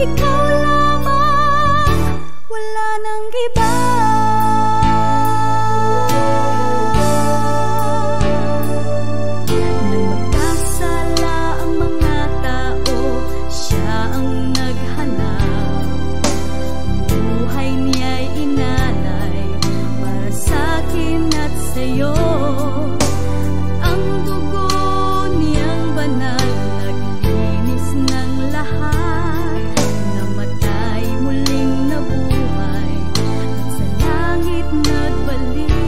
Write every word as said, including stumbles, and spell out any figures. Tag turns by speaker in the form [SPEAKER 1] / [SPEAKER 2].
[SPEAKER 1] ikaw lamang, wala nang iba. Nang magkasala ang mga tao, siya ang naghanap. Buhay niya'y inalay para sa'kin at sa'yo. Ang dugo niyang banal naglinis ng lahat. Namatay muling nabuhay at sa langit nagbalik.